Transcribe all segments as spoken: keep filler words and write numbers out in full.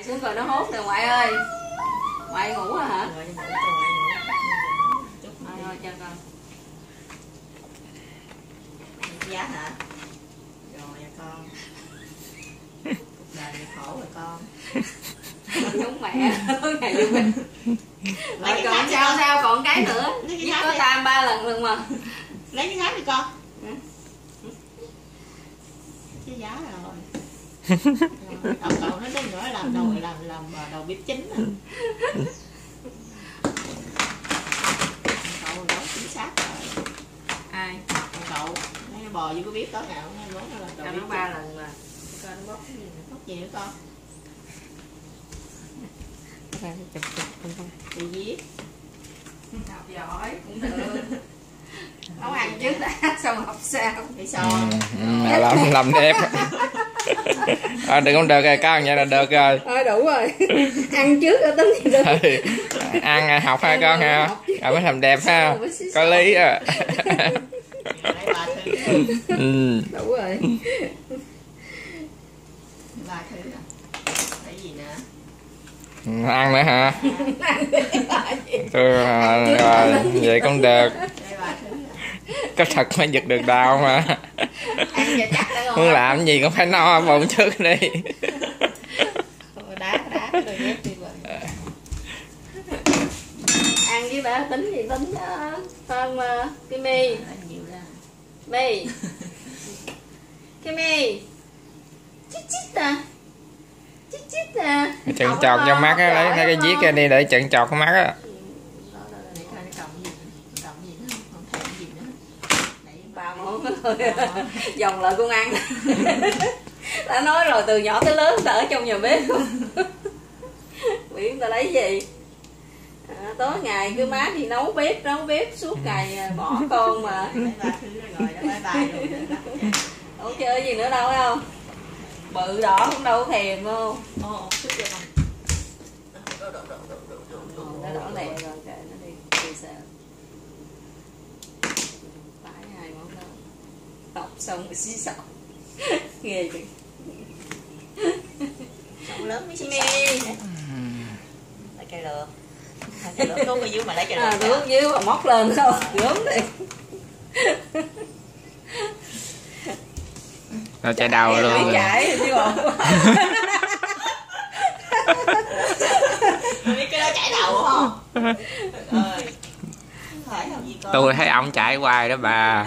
Ngoại xuống rồi nó hốt nè ngoại ơi. Ngoại ngủ rồi hả? Ngoại ngủ cho ngoại ngủ. Chút Thôi cho con. Giá hả? Rồi nha con. Cuộc đời này khổ rồi con. Giống mẹ tối ngày vui vẻ. Rồi còn sao sao còn cái nữa. Với có tam ba lần luôn mà. Lấy cái giá đi con. Cái giá rồi. Đầu cậu nó tới nữa làm đầu làm làm đầu bếp chính à. Cậu nấu chính xác rồi. Ai? Cậu nó bò vô cái bếp tối nào nó nấu nó làm đầu bếp. Nó ba lần mà. Coi nó bóc cái gì nữa, bóc gì nữa con? Chụp chụp con con. Đi viết. Học giỏi cũng được. Nấu ăn trước đã xong học sao? Để son. Ừ, ừ, làm làm đẹp. À, đừng con được rồi con, vậy là được rồi. Thôi đủ rồi. Ăn trước rồi tính gì đó. Ăn học ha con ha. Rồi mới làm đẹp ha. Có lý à. Lấy ba thứ. Ừ. Đủ rồi. Ba thứ à. Lấy gì nữa? Ăn nữa hả? Tôi rồi, vậy cũng được. Lấy ba thứ à. Có thật mới giật được đau mà. Ăn giờ chắc đã ngon. Muốn làm gì cũng phải no bụng trước đi. Đá đá rồi ghép đi rồi. Ăn với bà tính gì tính đó. Không cái mi. Nhiều ra. Mi. Cái mi. Chít chít à. Chít chít à. Chận chọt trong mắt á, lấy lấy cái viết ra đi để chận chọt cái mắt á. Để coi nó cộng gì nữa. Cộng gì nữa không? Không thêm gì nữa. Bà món thôi. Dòng lại con ăn. Đã nói rồi từ nhỏ tới lớn ta ở trong nhà bếp không. Biết ta lấy gì. À, tối ngày cứ má thì nấu bếp nấu bếp suốt ngày bỏ con mà. Lấy ba thứ rồi đó, bye bye luôn đó. Không chơi gì nữa đâu đâu. Bự đỏ cũng đâu có thèm không. Ồ, chút cho con. Nó đỏ lẹ rồi kệ nó đi. Đi sao. Phải hai món đó. Tọc xong rồi xí xọc. Ghê chứ. Xong lớn mới xí Mi. xọc. Lấy cây lược. Lấy cây lược đúng ở dưới mà lấy cây lược. À, đúng dưới mà móc lên thôi. Gớm đi. Nó chạy đầu luôn rồi. Chạy chứ bộ. Biết cái đó chạy đầu không? Ơi. Phải làm gì con? Tôi thấy ông chạy hoài đó bà.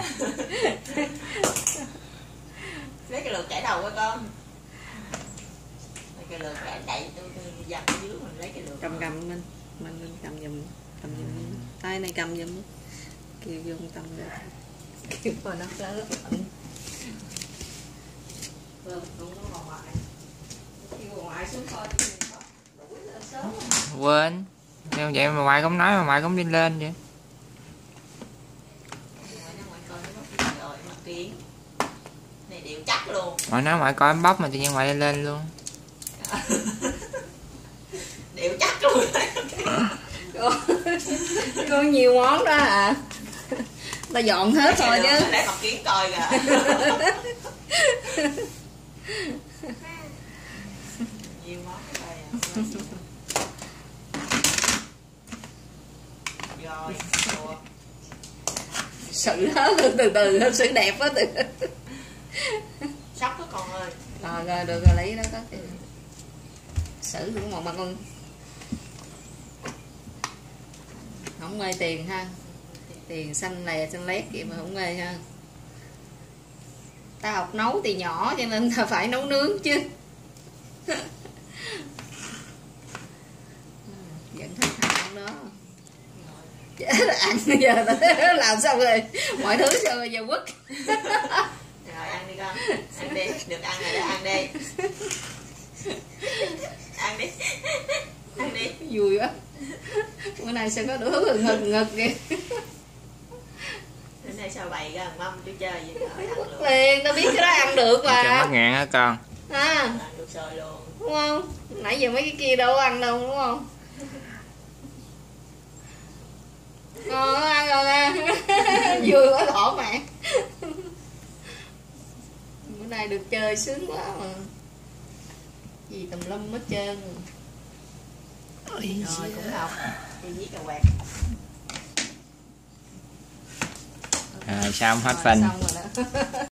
Lấy cái lược chạy đầu coi con. Lấy cái lược chạy chạy tôi dằn ở dưới mình lấy cái lược. Cầm cầm mình. Mình mình cầm giùm. Cầm giùm. Tay này cầm giùm. Kêu vô tâm rồi. Kêu vào nó lớn. Quên. Nhưng vậy mà ngoại cũng nói mà ngoại cũng đi lên vậy. Này đều chắc luôn. Ngoại nói ngoại coi em bóc mà tự nhiên ngoại đi lên luôn. Đều chắc luôn. Có nhiều món đó à. Ta dọn hết rồi chứ. Để học kiến coi kìa. Nhiều món đây à. Rồi, rồi. Sự hết từ từ từ sự đẹp đó từ. Sóc đó con ơi. Rồi rồi được rồi lấy đó có. Sử cũng một bằng con. Không mê tiền ha. Tiền xanh lè xanh lét vậy mà không mê ha. Ta học nấu từ nhỏ cho nên ta phải nấu nướng chứ. Vẫn thích ăn đó. Chết ăn bây giờ làm sao rồi. Mọi thứ sao bây giờ quất. Rồi ăn đi con. Ăn đi. Được ăn rồi đó, ăn đi. Ăn đi. Ăn đi. Vui quá. Bữa nay sao có đủ thứ ngực ngực kìa. Bữa nay sao bày ra mâm chú chơi vậy rồi ăn luôn. Liền tao biết cái đó ăn được mà. Cho mắt ngạn hả con? À, Ăn được sôi luôn. đúng không? Nãy giờ mấy cái kia đâu có ăn đâu đúng không? Ngon ăn rồi nè. Vui quá thỏa mãn. Bữa nay được chơi sướng quá mà. gì tùm lum hết trơn. Rồi cũng học thì viết cà quẹt. Rồi xong hết phần. Xong rồi đó.